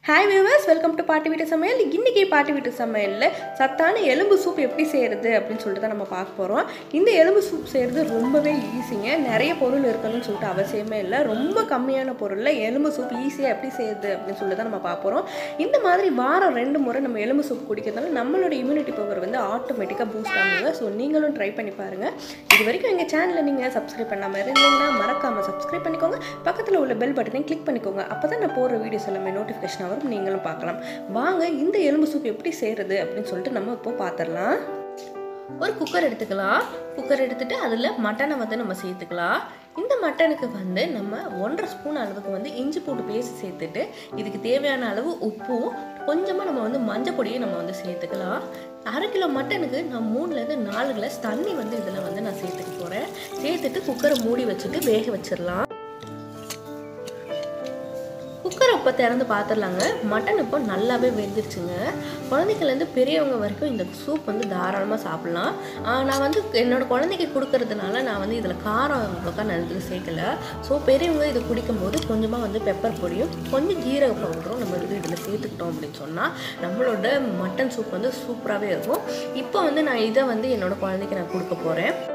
Hi viewers, welcome to பாட்டி வீட்டு சமையல். இன்றைக்கி பாட்டி வீட்டு சமையலில் சத்தான எலும்பு சூப் எப்படி செய்கிறது அப்படின்னு சொல்லிட்டு தான் நம்ம பார்க்க போகிறோம். இந்த எலும்பு சூப் செய்கிறது ரொம்பவே ஈஸிங்க. நிறைய பொருள் இருக்கணும்னு சொல்லிட்டு அவசியமே இல்லை. ரொம்ப கம்மியான பொருளில் எலும்பு சூப் ஈஸியாக எப்படி செய்கிறது அப்படின்னு சொல்லிட்டு தான் நம்ம பார்க்க போகிறோம். இந்த மாதிரி வாரம் 2 முறை நம்ம எலும்பு சூப் குடிக்கிறதுனால நம்மளோட இம்யூனிட்டி பவர் வந்து ஆட்டோமேட்டிக்காக பூஸ்ட் ஆகுங்க. ஸோ நீங்களும் ட்ரை பண்ணி பாருங்கள். இது வரைக்கும் எங்கள் சேனலை நீங்கள் சப்ஸ்கிரைப் பண்ணாமல் இருந்தீங்கன்னா மறக்காமல் சப்ஸ்கிரைப் பண்ணிக்கோங்க. பக்கத்தில் உள்ள பெல் பட்டனையும் கிளிக் பண்ணிக்கோங்க. அப்போ தான் நான் போடுற வீடியோஸ் எல்லாமே நோட்டிஃபிகேஷன் வரும், நீங்களும் பார்க்கலாம். வாங்க இந்த எலும்பு சூப் எப்படி செய்கிறது அப்படின்னு சொல்லிட்டு நம்ம இப்போ பார்த்துடலாம். ஒரு குக்கர் எடுத்துக்கலாம். குக்கர் எடுத்துட்டு அதில் மட்டனை வந்து நம்ம சேர்த்துக்கலாம். இந்த மட்டனுக்கு வந்து நம்ம 1.5 ஸ்பூன் அளவுக்கு வந்து இஞ்சி பூண்டு பேஸ்ட் சேர்த்துட்டு இதுக்கு தேவையான அளவு உப்பும் கொஞ்சமாக நம்ம வந்து மஞ்சள் பொடியும் நம்ம வந்து சேர்த்துக்கலாம். 1/2 கிலோ மட்டனுக்கு நான் 3லேருந்து 4 கிளாஸ் தண்ணி வந்து இதில் வந்து நான் சேர்த்துக்க போகிறேன். சேர்த்துட்டு குக்கரை மூடி வச்சுட்டு வேக வச்சிடலாம். குக்கரை இப்போ திறந்து பார்த்துடலாங்க. மட்டன் இப்போ நல்லாவே வெந்துருச்சுங்க. குழந்தைங்கள்லேருந்து பெரியவங்க வரைக்கும் இந்த சூப் வந்து தாராளமாக சாப்பிட்லாம். நான் வந்து என்னோடய குழந்தைக்கு கொடுக்கறதுனால நான் வந்து இதில் காரம் அவ்வளோக்கா நான் இதில் சேர்க்கலை. ஸோ பெரியவங்க இது குடிக்கும்போது கொஞ்சமாக வந்து பெப்பர் பொடியும் கொஞ்சம் ஜீரக பவுடரும் நம்ம வந்து இதில் சேர்த்துக்கிட்டோம் அப்படின்னு சொன்னால் நம்மளோட மட்டன் சூப் வந்து சூப்பராகவே இருக்கும். இப்போ வந்து நான் இதை வந்து என்னோடய குழந்தைக்கு நான் கொடுக்க போகிறேன்.